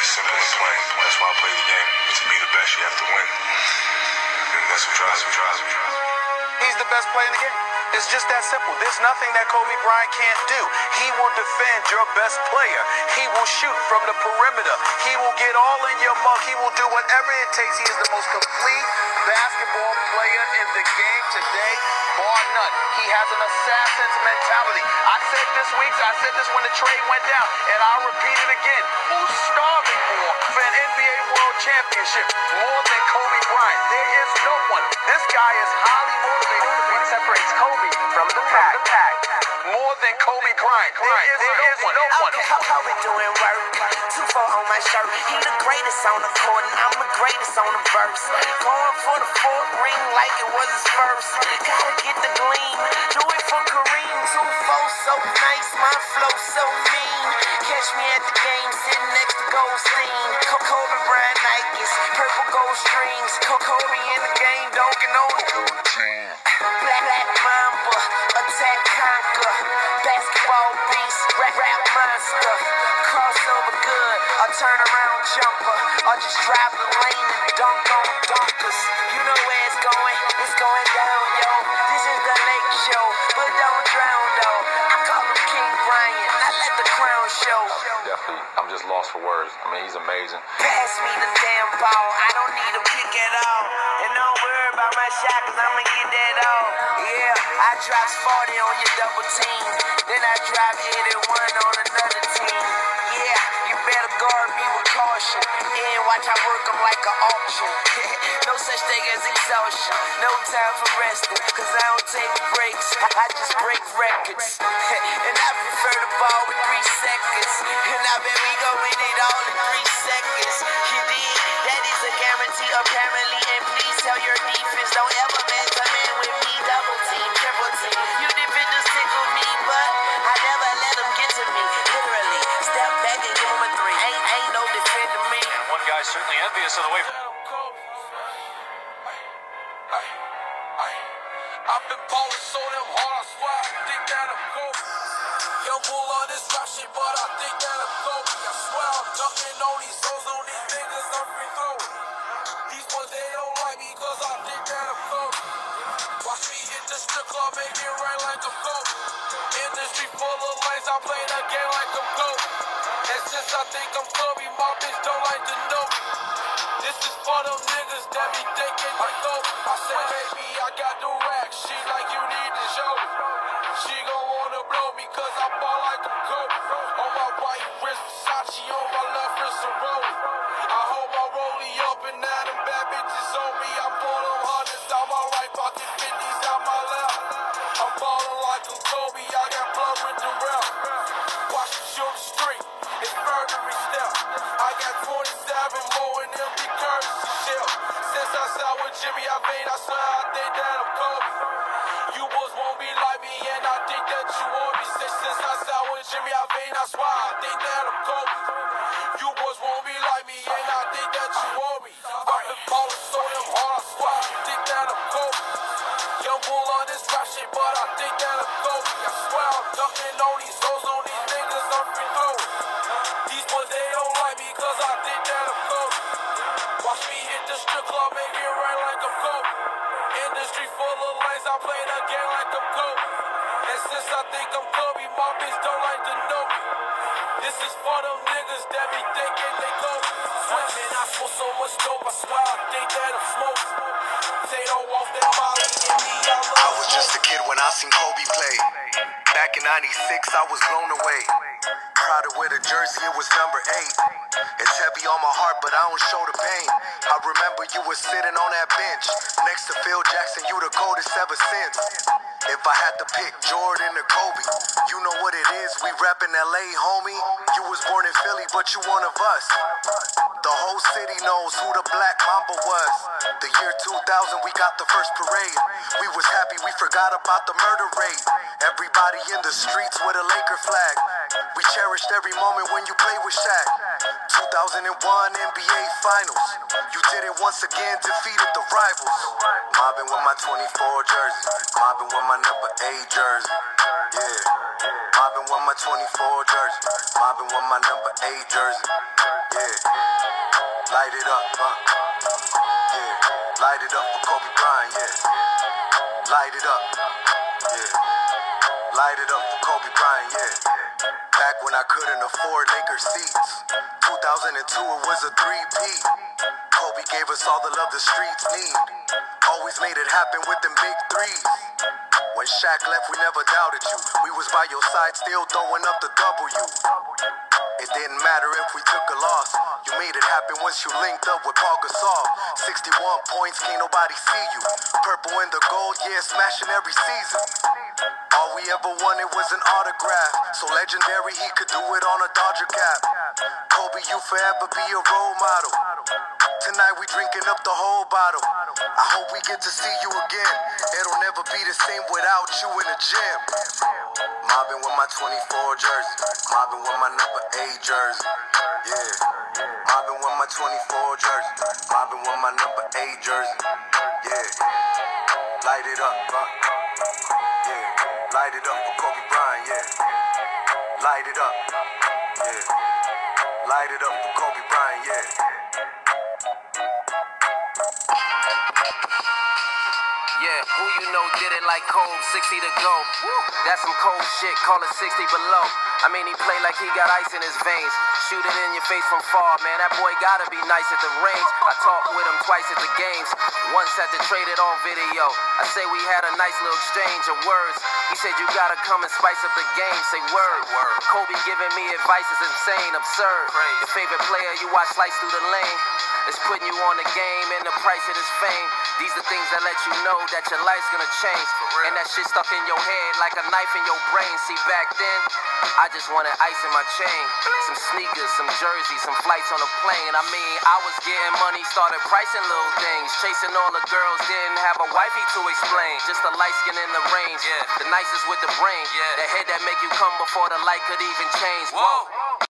simple and plain. That's why I play the game. To be the best, you have to win. And that's what drives me. He's the best player in the game. It's just that simple. There's nothing that Kobe Bryant can't do. He will defend your best player. He will shoot from the perimeter. He will get all in your mug. He will do whatever it takes. He is the most complete basketball player in the game today, bar none. He has an assassin's mentality. I said this when the trade went down, and I'll repeat it again. Who's starving for an NBA World Championship more than Kobe Bryant? There is no one. This guy is highly motivated. What separates Kobe from the pack? More than Kobe Bryant. There is no one. Kobe doing work, 2-4 on my shirt. He the greatest on the court, and I'm the greatest on the verse. Going for the fourth ring like it was his first. Gotta get the gleam, do it for Kareem. 2-4 so nice, my flow so mean. Catch me at the game, sitting next to Goldstein. Kobe Bryant Nikes, purple gold strings. Kobe in the game, dunking on the Black Mamba, attack conquer. Basketball beast, rap monster. Crossover good, a turnaround jumper. Or just drive the lane and dunk on dunkers. You know where it's going down, yo. This is the Lake Show, but don't drown, though. I call him King Bryant, I let the crown show. Definitely, I'm just lost for words. I mean, he's amazing. Pass me the damn ball, I don't need a pick at all. And don't worry about my shot, cause I'ma get that off. Yeah, I drops 40 on your double team. Then I drop 81 on another team. Yeah, you better guard me with caution. And watch I work them like an auction. No such thing as exhaustion. No time for resting, cause I don't take breaks. I just break records. And I prefer the ball with 3 seconds. And I bet we gon' win it all in 3 seconds. You did? That is a guarantee apparently. And please tell your defense, don't ever come in with me. Double team, triple team. You defenders tickle me, but I never let them get to me. Literally, step back and give them a 3. Ain't no defending me. And one guy's certainly envious of the way. I've been ballin' so damn hard, I swear I think that I'm Kobe. Young bull on this rap shit, but I think that I'm Kobe. I swear I'm dunking on these hoes, on these niggas, I'm free throwing. These ones, they don't like me, cause I think that I'm Kobe. Watch me hit the strip club, make it rain like I'm Kobe. Industry full of lanes, I play the game like I'm Kobe. And since I think I'm Kobe, my bitch don't like to know me. This is for them niggas that be thinking like Kobe. I said, baby, I got the rack. She like, you need to show me. She gon' wanna blow me cause I ball like a Kobe. On my right wrist, Versace, on my left wrist, a Rollie. I hold my Rollie up and now them bad bitches on me. I pull them hundreds out my right pocket, 50s out my left. I'm ballin' like a Kobe, I got blood with the rep. Watch me shoot the street, it's murdery step. I got 27 more in empty currency shell. Since I sat with Jimmy, I swear I think that I'm Kobe. You boys won't be like me, and I think that you want me. Since I sat with Jimmy, I swear I think that I'm Kobe. You boys won't be like me, and I think that you want me. I've been ballin' so damn hard, I swear I think that I'm Kobe. Young bull on this rap shit, but I think that I'm Kobe. I swear I'm dunking on these hoes, on these niggas, I'm free throwing. These boys, they don't like me, cause I think that I'm Kobe. Watch me hit the strip club, make it rain like I'm Kobe. Industry full of lanes, I play the game like I'm Kobe. And since I think I'm Kobe, my bitch don't like to know me. This is for them niggas that be thinking they Kobe. Sweating, I smoke so much dope, I swear I think that I'm smoking. They don't walk that molly in me, I was just a kid when I seen Kobe play. Back in '96, I was blown away. Proud to wear the jersey, it was number 8. It's heavy on my heart, but I don't show the pain. I remember you were sitting on that bench next to Phil Jackson, you the coldest ever since. If I had to pick Jordan or Kobe, you know what it is, we reppin' LA, homie. You was born in Philly, but you one of us. The whole city knows who the Black Mamba was. The year 2000, we got the first parade. We was happy, we forgot about the murder rate. Everybody in the streets with a Laker flag. We cherished every moment when you played with Shaq. 2001 NBA Finals. You did it once again, defeated the rivals. Mobbing with my 24 jersey. Mobbing with my number 8 jersey. Yeah. Mobbing with my 24 jersey. Mobbing with my number 8 jersey. Yeah. Light it up, yeah. Light it up for Kobe Bryant, yeah. Light it up, yeah. Light it up for Kobe Bryant, yeah. Back when I couldn't afford Lakers seats. 2002, it was a 3-peat. Kobe gave us all the love the streets need. Always made it happen with them big threes. When Shaq left, we never doubted you. We was by your side, still throwing up the W. It didn't matter if we took a loss. You made it happen once you linked up with Paul Gasol. 61 points, can't nobody see you. Purple and the gold, yeah, smashing every season. All we ever wanted was an autograph. So legendary, he could do it on a Dodger cap. Kobe, you forever be a role model. Tonight we drinking up the whole bottle. I hope we get to see you again. It'll never be the same without you in the gym. Mobbing with my 24 jersey. Mobbing with my number 8 jersey. Yeah. Mobbing with my 24 jersey. Mobbing with my number 8 jersey. Yeah. Light it up, yeah. Light it up for Kobe Bryant, yeah. Light it up, yeah. Light it up for Kobe Bryant, yeah. Yeah, who you know did it like Kobe, 60 to go. That's some cold shit, call it 60 below. I mean, he play like he got ice in his veins. Shoot it in your face from far, man, that boy gotta be nice at the range. I talked with him twice at the games, once had to trade it on video. I say we had a nice little exchange of words. He said you gotta come and spice up the game, say word. Kobe giving me advice is insane, absurd. Your favorite player you watch slice through the lane. It's putting you on the game and the price of this fame. These are things that let you know that your life's gonna change. And that shit stuck in your head like a knife in your brain. See, back then, I just wanted ice in my chain. Some sneakers, some jerseys, some flights on a plane. I mean, I was getting money, started pricing little things. Chasing all the girls, didn't have a wifey to explain. Just a light skin in the range. The nicest with the brain. The head that make you come before the light could even change. Whoa.